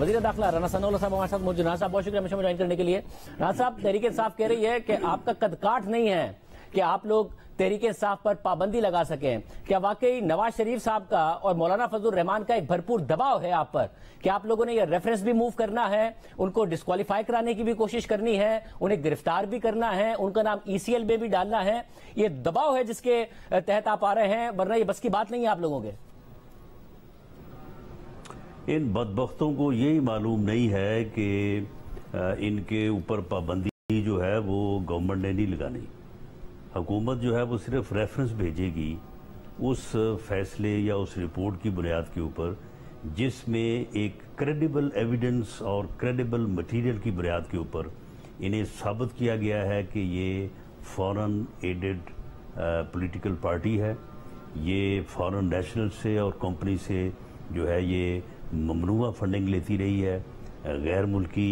वज़ीर दाखिला राना सनाउल्लाह साहब हमारे साथ मौजूद। राना साहब बहुत शुक्रिया हमेशा ज्वाइन करने के लिए। राना साहब, तहरीक इंसाफ कह रही है कि आपका कदकाठ नहीं है कि आप लोग तहरीक इंसाफ पर पाबंदी लगा सकें। क्या वाकई नवाज शरीफ साहब का और मौलाना फजलुर रहमान का एक भरपूर दबाव है आप पर कि आप लोगों ने ये रेफरेंस भी मूव करना है, उनको डिस्क्वालीफाई कराने की भी कोशिश करनी है, उन्हें गिरफ्तार भी करना है, उनका नाम ECL में भी डालना है? ये दबाव है जिसके तहत आप आ रहे हैं, वरना ये बस की बात नहीं है आप लोगों के। इन बदबख्तों को यही मालूम नहीं है कि इनके ऊपर पाबंदी जो है वो गवर्नमेंट ने नहीं लगानी। हुकूमत जो है वो सिर्फ रेफरेंस भेजेगी उस फैसले या उस रिपोर्ट की बुनियाद के ऊपर जिसमें एक क्रेडिबल एविडेंस और क्रेडिबल मटेरियल की बुनियाद के ऊपर इन्हें साबित किया गया है कि ये फॉरेन एडेड पॉलिटिकल पार्टी है, ये फॉरेन नेशनल से और कंपनी से जो है ये ममनुआ फंडिंग लेती रही है, गैर मुल्की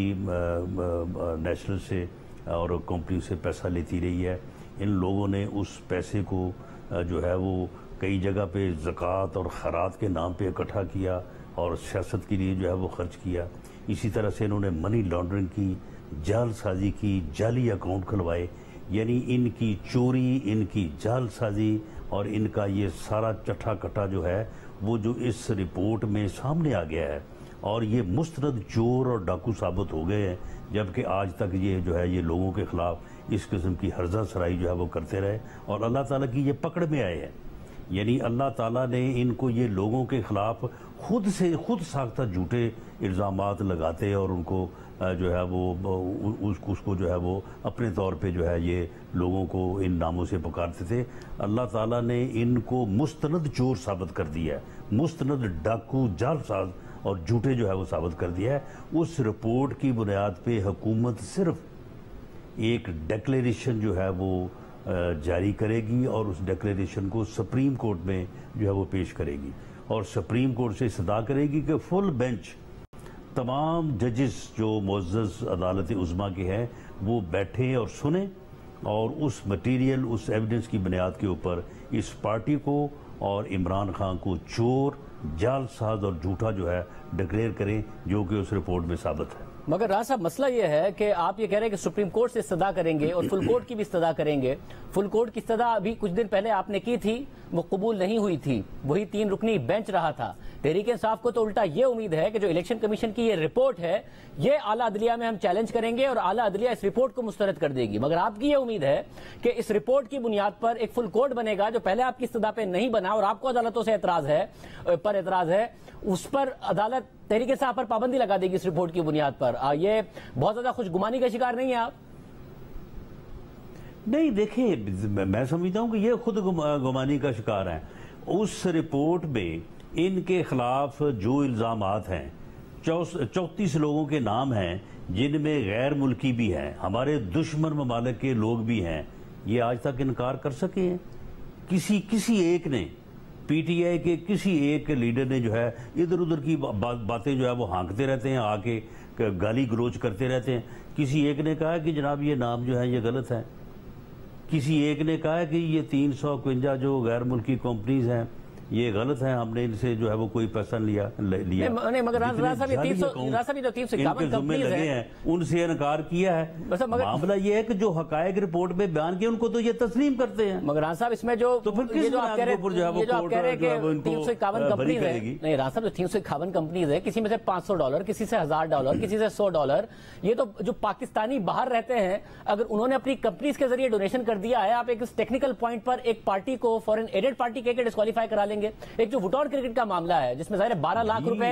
नेशनल से और कंपनी से पैसा लेती रही है। इन लोगों ने उस पैसे को जो है वो कई जगह पे ज़कात और खैरात के नाम पे इकट्ठा किया और सियासत के लिए जो है वो खर्च किया। इसी तरह से इन्होंने मनी लॉन्ड्रिंग की, जालसाजी की, जाली अकाउंट खुलवाए। यानी इनकी चोरी, इनकी जालसाजी और इनका ये सारा चट्ठा कट्टा जो है वो जो इस रिपोर्ट में सामने आ गया है और ये मुस्तरद चोर और डाकू साबित हो गए हैं, जबकि आज तक ये जो है ये लोगों के खिलाफ इस किस्म की हर्जा सराई जो है वो करते रहे और अल्लाह ताला की ये पकड़ में आए हैं। यानी अल्लाह ताला ने इनको ये लोगों के खिलाफ खुद साख्ता झूठे इल्ज़ामात लगाते और उनको जो है वो उसको जो है वो अपने तौर पे जो है ये लोगों को इन नामों से पुकारते थे। अल्लाह ताला ने इनको मुस्तनद चोर साबित कर दिया है, मुस्तनद डाकू, जालसाज और झूठे जो है वो साबित कर दिया है। उस रिपोर्ट की बुनियाद पे हुकूमत सिर्फ एक डिक्लेरेशन जो है वो जारी करेगी और उस डिक्लेरेशन को सुप्रीम कोर्ट में जो है वो पेश करेगी और सुप्रीम कोर्ट से सदा करेगी कि फुल बेंच तमाम जजेस जो मुअज़्ज़ज़ अदालत उज़्मा के हैं वो बैठे और सुने और उस मटेरियल, उस एविडेंस की बुनियाद के ऊपर इस पार्टी को और इमरान खान को चोर, जालसाज और झूठा जो है डिक्लेयर करें, जो कि उस रिपोर्ट में साबित है। मगर राज साहब, मसला यह है कि आप ये कह रहे हैं कि सुप्रीम कोर्ट से इस्तदा करेंगे और फुल कोर्ट की भी इस्तदा करेंगे। फुल कोर्ट की इस्तदा अभी कुछ दिन पहले आपने की थी, वो कबूल नहीं हुई थी, वही 3 रुकनी बेंच रहा था। तहरीक इंसाफ को तो उल्टा ये उम्मीद है कि जो इलेक्शन कमीशन की ये रिपोर्ट है ये आला अदलिया में हम चैलेंज करेंगे और आला अदलिया इस रिपोर्ट को मुस्तरद कर देगी। मगर आपकी ये उम्मीद है कि इस रिपोर्ट की बुनियाद पर एक फुल कोर्ट बनेगा जो पहले आपकी इस्तदा पे नहीं बना और आपको अदालतों से एतराज है, उस पर अदालत तहरीक इंसाफ पर पाबंदी लगा देगी इस रिपोर्ट की बुनियाद पर। ये बहुत ज्यादा खुशगुमानी का शिकार नहीं है आप? नहीं, देखिए, मैं समझता हूं कि ये खुद गुमानी का शिकार है। उस रिपोर्ट में इनके खिलाफ जो इल्जामात हैं, 34 लोगों के नाम हैं जिनमें गैर मुल्की भी हैं, हमारे दुश्मन ममालिक के लोग भी हैं। ये आज तक इनकार कर सके हैं? किसी एक ने, PTI के किसी एक लीडर ने जो है इधर उधर की बातें जो है वो हाँकते रहते हैं, आके गाली गलोच करते रहते हैं। किसी एक ने कहा कि जनाब ये नाम जो है ये गलत है। किसी एक ने कहा कि ये 351 जो गैर मुल्की कंपनीज हैं ये गलत है, हमने इनसे जो है वो कोई पैसा लिया। मगर उनसे इनकार किया है। मामला ये है कि जो हकायक रिपोर्ट में बयान किए उनको तो ये तस्लीम करते हैं। मगर राज साहब, इसमें जो तो फिर किस जो आप कह रहे हैं 351 कंपनीज है, नहीं राज साहब, जो 351 कंपनीज है, किसी में से $500, किसी से $1000, किसी से $100, ये तो जो पाकिस्तानी बाहर रहते हैं अगर उन्होंने अपनी कंपनीज के जरिए डोनेशन कर दिया है, आप एक टेक्निकल पॉइंट पर एक पार्टी को फॉरेन एडेड पार्टी कह के डिस्क्वालीफाई करा लेंगे। एक जो वुटॉन क्रिकेट का मामला है जिसमें ज़ाहिर 12 लाख रुपए,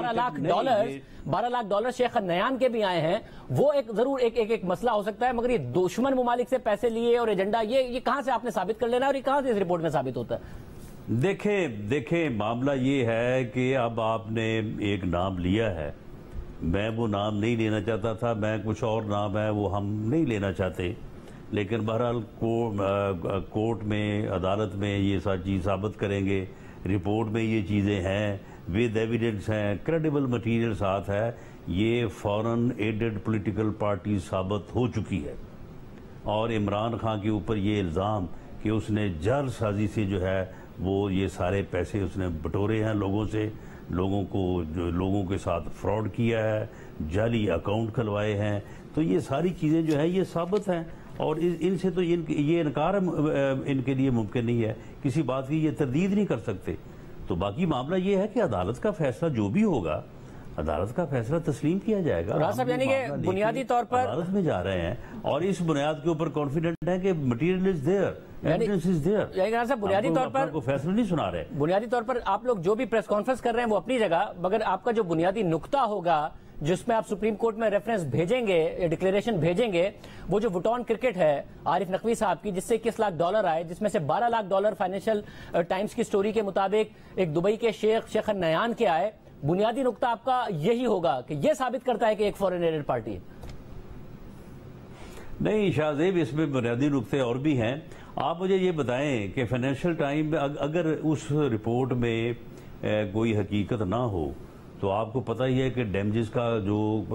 12 लाख डॉलर शेख नयान के भी आए हैं, वो एक जरूर एक मसला हो सकता है। मगर ये दुश्मन मुमालिक से पैसे लिए और एजेंडा ये कहां से आपने साबित कर लेना है और ये कहां से इस रिपोर्ट में साबित होता है? देखें मामला ये है कि अब आपने एक नाम लिया है, मैं वो नाम नहीं लेना चाहता था, मैं कुछ और नाम है वो हम नहीं लेना चाहते, लेकिन बहरहाल कोर्ट में, अदालत में ये सारी चीज साबित करेंगे। रिपोर्ट में ये चीज़ें हैं, विद एविडेंस हैं, क्रेडिबल मटेरियल साथ है। ये फॉरेन एडेड पॉलिटिकल पार्टी साबित हो चुकी है और इमरान खान के ऊपर ये इल्ज़ाम कि उसने जालसाजी से जो है वो ये सारे पैसे उसने बटोरे हैं लोगों से, लोगों के साथ फ्रॉड किया है, जाली अकाउंट खुलवाए हैं। तो ये सारी चीज़ें जो है ये साबित हैं और इनसे तो ये इनकार इनके लिए मुमकिन नहीं है, किसी बात की ये तरदीद नहीं कर सकते। तो बाकी मामला ये है कि अदालत का फैसला जो भी होगा, अदालत का फैसला तस्लीम किया जाएगा। साहब यानी कि बुनियादी तौर पर अदालत में जा रहे हैं और इस बुनियाद के ऊपर कॉन्फिडेंट है कि material is there, evidence is there. बुनियादी तौर पर को फैसला नहीं सुना रहे। बुनियादी तौर पर आप लोग जो भी प्रेस कॉन्फ्रेंस कर रहे हैं वो अपनी जगह, मगर आपका जो बुनियादी नुक्ता होगा जिसमें आप सुप्रीम कोर्ट में रेफरेंस भेजेंगे, डिक्लेरेशन भेजेंगे, वो जो वुटॉन क्रिकेट है आरिफ नकवी साहब की, जिससे $21 लाख आए, जिसमें से $12 लाख फाइनेंशियल टाइम्स की स्टोरी के मुताबिक एक दुबई के शेख नयान के आए। बुनियादी नुक्ता आपका यही होगा कि यह साबित करता है कि एक फॉरेन एडेड पार्टी है। नहीं शाहजेब, इसमें बुनियादी नुक्ते और भी हैं। आप मुझे ये बताएं कि फाइनेंशियल टाइम में अगर उस रिपोर्ट में कोई हकीकत ना हो तो आपको पता ही है कि डैमेजेस का जो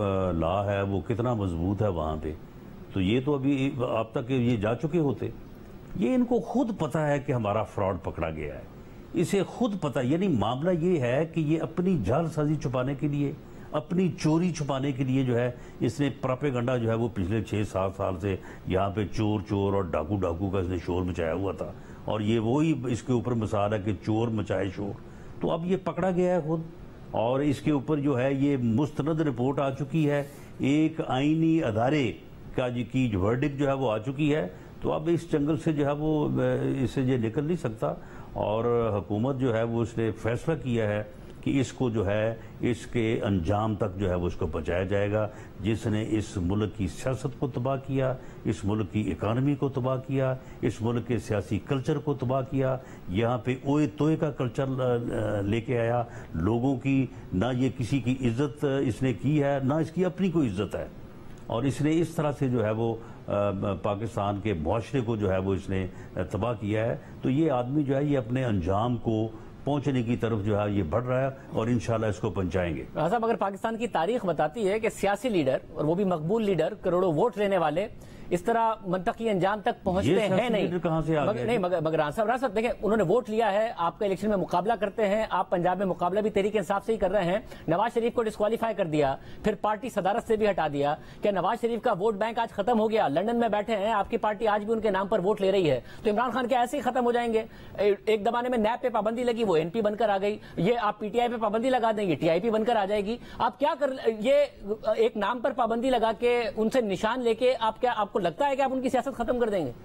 लॉ है वो कितना मजबूत है वहां पे। तो ये तो अभी आप तक ये जा चुके होते। ये इनको खुद पता है कि हमारा फ्रॉड पकड़ा गया है, इसे खुद पता। यानी मामला ये है कि ये अपनी जालसाजी छुपाने के लिए, अपनी चोरी छुपाने के लिए जो है इसने प्रोपेगेंडा जो है वो पिछले 6-7 साल से यहाँ पे चोर और डाकू का इसने शोर मचाया हुआ था। और ये वही इसके ऊपर मिसाल है कि चोर मचाए शोर। तो अब ये पकड़ा गया है खुद और इसके ऊपर जो है ये मुस्तनद रिपोर्ट आ चुकी है, एक आईनी अदारे का की वर्डिक्ट जो है वो आ चुकी है। तो अब इस जंगल से जो है वो इससे ये निकल नहीं सकता और हुकूमत जो है वो इसने फैसला किया है कि इसको जो है इसके अंजाम तक जो है वो इसको पहुंचाया जाएगा। जिसने इस मुल्क की सियासत को तबाह किया, इस मुल्क की इकानमी को तबाह किया, इस मुल्क के सियासी कल्चर को तबाह किया, यहाँ पे ओए तोए का कल्चर लेके आया, लोगों की ना ये किसी की इज्जत इसने की है ना इसकी अपनी कोई इज्जत है। और इसने इस तरह से जो है वो पाकिस्तान के मुआशरे को जो है वो इसने तबाह किया है। तो ये आदमी जो है ये अपने अंजाम को पहुंचने की तरफ जो है ये बढ़ रहा है और इंशाल्लाह इसको पहुंचाएंगे। साहब, अगर पाकिस्तान की तारीख बताती है कि सियासी लीडर और वो भी मकबूल लीडर, करोड़ों वोट लेने वाले, इस तरह मंतकी अंजाम तक पहुंचते हैं नहीं। कहां से आ गए? नहीं मगर राज साहब देखें, उन्होंने वोट लिया है, आपका इलेक्शन में मुकाबला करते हैं, आप पंजाब में मुकाबला भी तहरीक इंसाफ से ही कर रहे हैं। नवाज शरीफ को डिस्क्वालीफाई कर दिया, फिर पार्टी सदारत से भी हटा दिया। क्या नवाज शरीफ का वोट बैंक आज खत्म हो गया? लंदन में बैठे हैं, आपकी पार्टी आज भी उनके नाम पर वोट ले रही है। तो इमरान खान क्या ऐसे ही खत्म हो जाएंगे? एक जमाने में नैब पे पाबंदी लगी, वो एनपी बनकर आ गई। ये आप पीटीआई पे पाबंदी लगा देंगे, टीआईपी बनकर आ जाएगी। आप क्या कर, ये एक नाम पर पाबंदी लगा के उनसे निशान लेके आप क्या, आपको लगता है कि आप उनकी सियासत खत्म कर देंगे?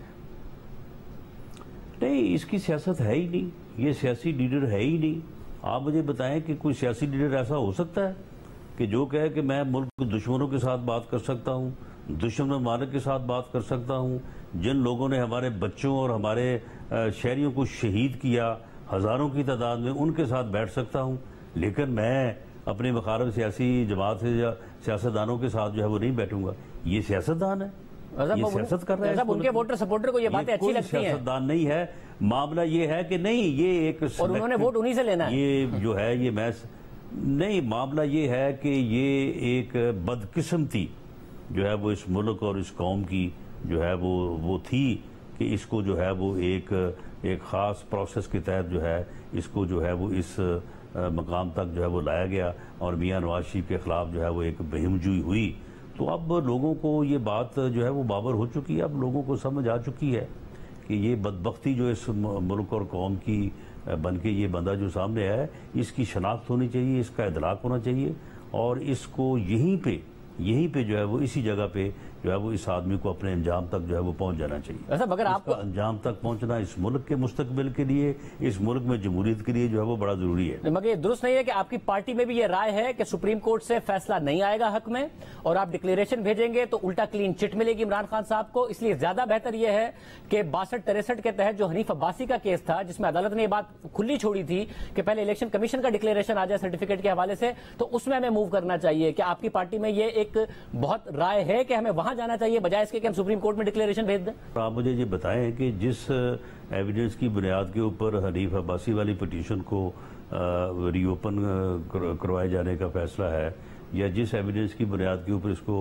नहीं, इसकी सियासत है ही नहीं, ये सियासी लीडर है ही नहीं। आप मुझे बताएं कि कोई सियासी लीडर ऐसा हो सकता है कि जो कहे कि मैं मुल्क के दुश्मनों के साथ बात कर सकता हूं, दुश्मन ममालिक के साथ बात कर सकता हूं, जिन लोगों ने हमारे बच्चों और हमारे शहरियों को शहीद किया हजारों की तादाद में, उनके साथ बैठ सकता हूं, लेकिन मैं अपने मुखालिफ सियासी जमात से या सियासतदानों के साथ जो है वो नहीं बैठूंगा। ये सियासतदान है, ये सियासत कर रहे हैं। उनके वोटर सपोर्टर को ये बातें अच्छी लगती हैं। सियासतदान नहीं है। मामला ये है कि नहीं, ये एक और उन्होंने वोट उन्हीं से लेना है। ये जो है ये मैं नहीं, मामला ये है कि ये एक बदकिस्मती जो है वो इस मुल्क और इस कौम की जो है वो थी कि इसको जो है वो एक खास प्रोसेस के तहत जो है इसको जो है वो इस मकाम तक जो है वो लाया गया और मियां नवाज शरीफ के खिलाफ जो है वो एक बहिमजुई हुई। तो अब लोगों को ये बात जो है वो बाबर हो चुकी है, अब लोगों को समझ आ चुकी है कि ये बदबख्ती जो इस मुल्क और कौम की बन के ये बंदा जो सामने आया है, इसकी शनाख्त होनी चाहिए, इसका इदलाक होना चाहिए और इसको यहीं पे जो है वो इसी जगह पे जो है वो इस आदमी को अपने अंजाम तक जो है वो पहुंच जाना चाहिए। ऐसा मगर आपको अंजाम तक पहुंचना इस मुल्क के मुस्तकबिल के लिए, इस मुल्क में जमहूरियत के लिए जो है वो बड़ा जरूरी है। मगर ये दुरुस्त नहीं है कि आपकी पार्टी में भी ये राय है कि सुप्रीम कोर्ट से फैसला नहीं आएगा हक में और आप डिक्लेरेशन भेजेंगे तो उल्टा क्लीन चिट मिलेगी इमरान खान साहब को। इसलिए ज्यादा बेहतर यह है कि 62-63 के तहत जो हनीफ अब्बासी का केस था, जिसमें अदालत ने ये बात खुली छोड़ी थी कि पहले इलेक्शन कमीशन का डिक्लेरेशन आ जाए सर्टिफिकेट के हवाले से, तो उसमें हमें मूव करना चाहिए। कि आपकी पार्टी में ये एक बहुत राय है कि हमें वहां जाना चाहिए बजाय इसके कि हम सुप्रीम कोर्ट में डिक्लेरेशन भेज दें? आप मुझे ये बताएं कि जिस एविडेंस की बुनियाद के ऊपर हनीफ अब्बासी वाली पिटीशन को रीओपन करवाए जाने का फैसला है, या जिस एविडेंस की बुनियाद के ऊपर इसको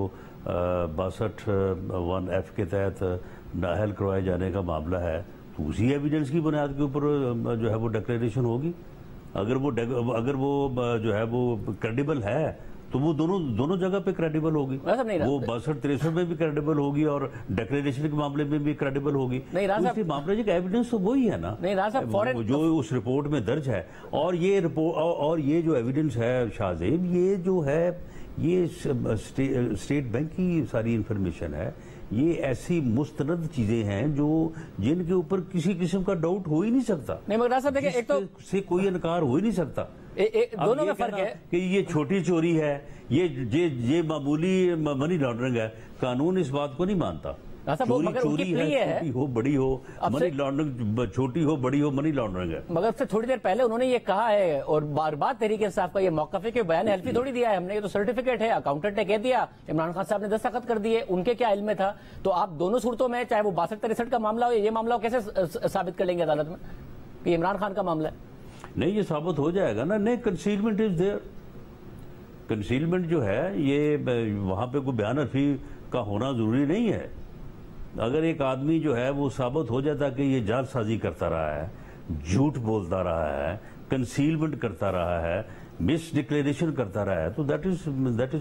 62(1)(f) के तहत नाअहल करवाए जाने का मामला है, तो उसी एविडेंस की बुनियाद के ऊपर जो है वो डिक्लेरेशन होगी। अगर वो जो है वो क्रेडिबल है तो वो दोनों जगह पे क्रेडिबल होगी। वो 62-63 में भी क्रेडिबल होगी और डिक्लेरेशन के मामले में भी क्रेडिबल होगी। तो मामले का एविडेंस तो वही है ना जो उस रिपोर्ट में दर्ज है। और ये जो एविडेंस है शाहजेब, ये जो है ये स्टेट बैंक की सारी इंफॉर्मेशन है। ये ऐसी मुस्तनद चीजें हैं जिनके ऊपर किसी किस्म का डाउट हो ही नहीं सकता। नहीं मगर साहब देखिए, एक तो से कोई इनकार हो ही नहीं सकता। दोनों में फर्क है कि ये छोटी चोरी है, ये मामूली मनी लॉन्ड्रिंग है, कानून इस बात को नहीं मानता। चोरी है, छोटी हो बड़ी हो, मनी लॉन्ड्रिंग छोटी हो बड़ी हो, मनी लॉन्ड्रिंग है। मगर उससे थोड़ी देर पहले उन्होंने ये कहा है, और बार बार तहरीक इंसाफ का ये मौक़िफ़ है कि बयान हल्फी थोड़ी दिया है हमने, ये तो सर्टिफिकेट है, अकाउंटेंट ने कह दिया, इमरान खान साहब ने दस्तखत कर दिए, उनके क्या इल्म में था। तो आप दोनों सूरतों में, चाहे वो 62-63 का मामला हो, ये मामला हो, कैसे साबित कर लेंगे अदालत में कि इमरान खान का मामला है? नहीं, ये साबित हो जाएगा ना। नहीं, कंसीलमेंट इज देयर। कंसीलमेंट जो है ये वहां पे कोई बयान हल्फी का होना जरूरी नहीं है। अगर एक आदमी जो है वो साबित हो जाता कि ये जालसाजी करता रहा है, झूठ बोलता रहा है, कंसीलमेंट करता रहा है, मिस डिक्लेरेशन करता रहा है, तो that is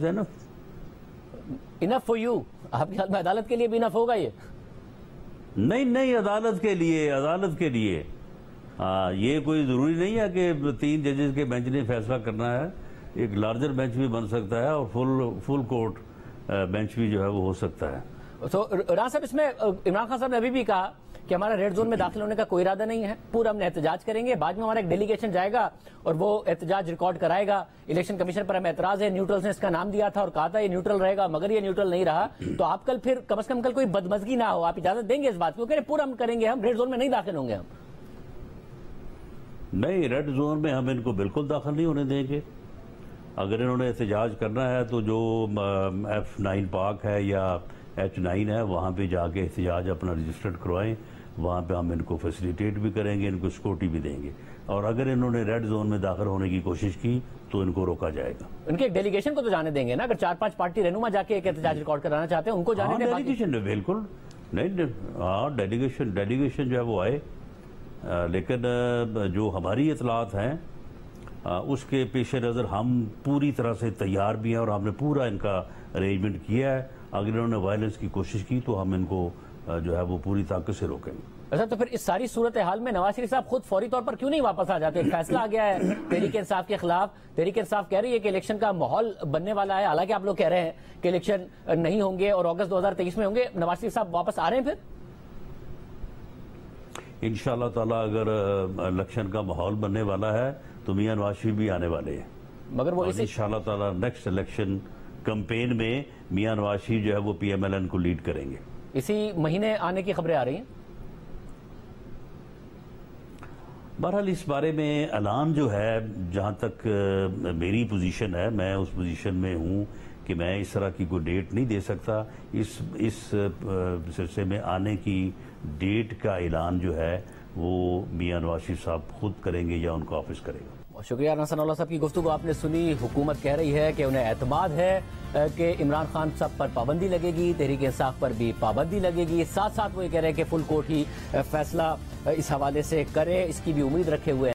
enough for you. आपके ख्याल में अदालत के लिए भी इनफ होगा ये? नहीं, अदालत के लिए ये कोई जरूरी नहीं है कि 3 जजेस के बेंच ने फैसला करना है। एक लार्जर बेंच भी बन सकता है और फुल कोर्ट बेंच भी जो है वो हो सकता है। तो राज साहब, इसमें इमरान खान साहब ने अभी भी कहा कि हमारा रेड जोन में दाखिल होने का कोई इरादा नहीं है, पूरा हमने एहतजाज करेंगे, बाद में हमारा एक डेलीगेशन जाएगा और वो एहतजाज रिकॉर्ड कराएगा। इलेक्शन कमीशन पर हमें एतराज है, न्यूट्रल्स ने इसका नाम दिया था और कहा था ये न्यूट्रल रहेगा, मगर ये न्यूट्रल नहीं रहा। तो आप कल फिर कम से कम कल कोई बदमजगी ना हो, आप इजाजत देंगे इस बात को? पूरा हम करेंगे, हम रेड जोन में नहीं दाखिल होंगे। हम नहीं, रेड जोन में हम इनको बिल्कुल दाखिल नहीं होने देंगे। अगर इन्होंने एहतजाज करना है तो जो F9 पार्क है या H9 है, वहां पे जाके एहतजाज अपना रजिस्टर्ड करवाएं। वहां पे हम इनको फैसिलिटेट भी करेंगे, इनको सिक्योरिटी भी देंगे। और अगर इन्होंने रेड जोन में दाखिल होने की कोशिश की तो इनको रोका जाएगा। उनके एक डेलीगेशन को तो जाने देंगे ना? अगर 4-5 पार्टी रहनुमा जाके एक एहतजाज रिकॉर्ड कराना चाहते हैं, उनको जाने दें। डेलीगेशन बिल्कुल नहीं, हाँ डेलीगेशन जो है वो आए, लेकिन जो हमारी इतलात हैं उसके पेश नज़र हम पूरी तरह से तैयार भी हैं और हमने पूरा इनका अरेंजमेंट किया है। अगर इन्होंने वायलेंस की कोशिश की तो हम इनको जो है वो पूरी ताकत से रोकेंगे। अच्छा, तो फिर इस सारी सूरत हाल में नवाज शरीफ साहब खुद फौरी तौर पर क्यों नहीं वापस आ जाते? फैसला आ गया है तहरीक इंसाफ के खिलाफ, तहरीक इंसाफ कह रही है कि इलेक्शन का माहौल बनने वाला है, हालांकि आप लोग कह रहे हैं कि इलेक्शन नहीं होंगे और अगस्त 2023 में होंगे। नवाज शरीफ साहब वापस आ रहे हैं फिर? इंशाअल्लाह ताला अगर इलेक्शन का माहौल बनने वाला है तो मियां नवाज शरीफ भी आने वाले हैं। मगर वो इंशाअल्लाह ताला नेक्स्ट इलेक्शन कैंपेन में मियां नवाज शरीफ जो है वो PMLN को लीड करेंगे। इसी महीने आने की खबरें आ रही हैं। बहरहाल इस बारे में ऐलान जो है, जहां तक मेरी पोजीशन है, मैं उस पोजीशन में हूं कि मैं इस तरह की कोई डेट नहीं दे सकता। इस सिलसिले में आने की डेट का ऐलान जो है वो मियां नवाज शरीफ साहब खुद करेंगे या उनका ऑफिस करेगा। शुक्रिया सनाउल्लाह साहब की गुफ्तगू आपने सुनी। हुकूमत कह रही है कि उन्हें एतमाद है कि इमरान खान साहब पर पाबंदी लगेगी, तहरीक इंसाफ पर भी पाबंदी लगेगी। साथ साथ वो ये कह रहे हैं कि फुल कोर्ट ही फैसला इस हवाले से करे, इसकी भी उम्मीद रखे हुए हैं।